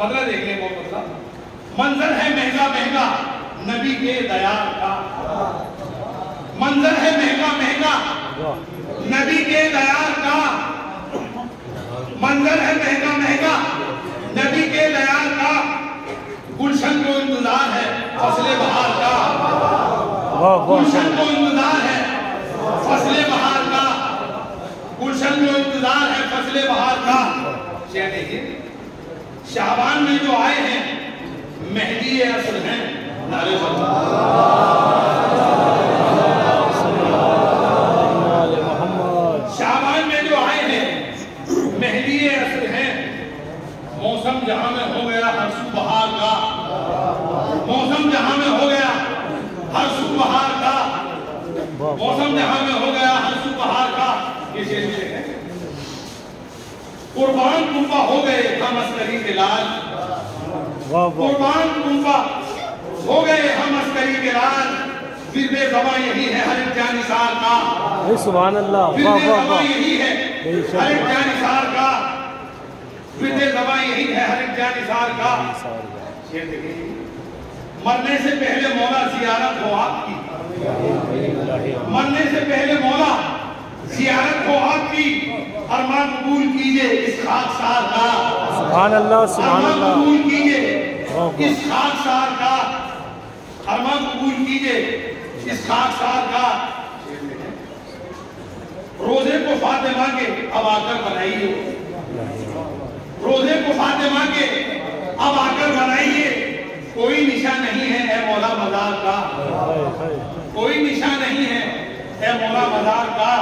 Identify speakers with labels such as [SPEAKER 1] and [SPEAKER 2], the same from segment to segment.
[SPEAKER 1] बदला देख ले, बहुत बदला। मंजर है महंगा महंगा नबी के दयाल का, मंजर है महंगा महंगा नबी के दयाल का, मंजर है महंगा महंगा नबी के दयाल का, गुलशन को इंतजार है फसले बहार का, गुलशन को इंतजार है फसले बहार का, गुलशन को इंतजार है फसले बहार का। शेर देखिए, शाबान में जो आए हैं मेहदी असल हैं, नारे शाबान में जो आए हैं मेहदी असल हैं, मौसम जहां में हो गया हर सू बहार का, मौसम जहां में हो गया हर सू बहार का, मौसम जहां में हो गया हर सू बहार का। ये शेर है, कुर्बान कुंबा हो गए हम अस्करी के लाल, कुर्बान कुंबा हो गए हम अस्करी के लाल, फिर ज़बां यही है हर एक जानिसार का,
[SPEAKER 2] सुभान अल्लाह,
[SPEAKER 1] फिर ज़बां यही है हर एक जानिसार का, फिर ज़बां यही है हर एक जानिसार का। मरने से पहले मौला जियारत हो आपकी, मरने से पहले मौला जियारत हो आपकी, अरमान कबूल कीजिए इस खाकसार का,
[SPEAKER 2] सुभान अल्लाह, सुभान अल्लाह,
[SPEAKER 1] कबूल कीजिए इस खाकसार का, अरमान कबूल कीजिए इस खाकसार का। रोजे को फातिमा के अब आकर बनाइए, रोजे को फातिमा के अब आकर बनाइए, कोई निशा नहीं है ए मौला मज़ार का, कोई निशा नहीं है ए मौला मज़ार का।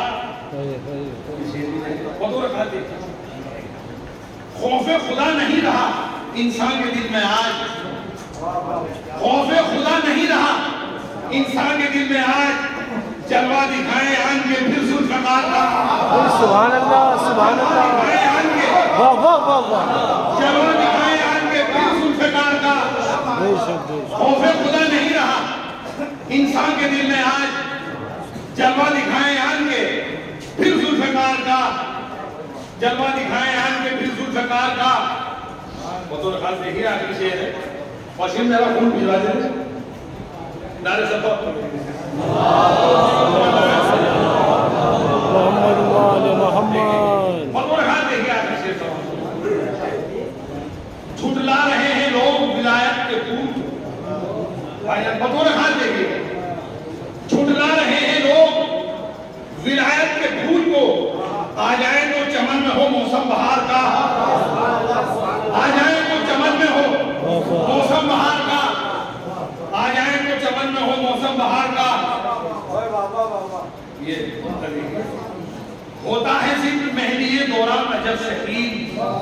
[SPEAKER 1] खौफे खुदा नहीं रहा इंसान के दिल में आज, खौफे खुदा नहीं रहा इंसान के दिल में आज, जलवा दिखाए आन के फिर जुल्फ़कार का,
[SPEAKER 2] सुभान अल्लाह, सुभान अल्लाह, वाह वाह वाह वाह,
[SPEAKER 1] जलवा दिखाए आन के फिर जुल्फ़कार का। खौफे खुदा नहीं रहा इंसान के दिल में आज, जलवा दिखाए आन के फिर जुल्फ़कार का, जलवा दिखाए आन के फिर जुल्फ़कार का। बतौर खास देखिए आखिरी शेर है, पश्चिम मेरा खून भिजवा दे नारे सफर
[SPEAKER 2] मोहम्मद वाले मोहम्मद।
[SPEAKER 1] बतौर खास देखिए आखिरी शेर, झुटला रहे हैं लोग विलायत के फूल, बतौर खास देखिए, झुटला रहे हैं लोग विलायत के फूल को, आ जाए तो चमन में हो मौसम बहार का, आ जाए तो चमन में हो मौसम बहार का, आ जाए तो चमन में हो मौसम बहार का। ये होता है सिर्फ मेहदी दौरान अजब शकील,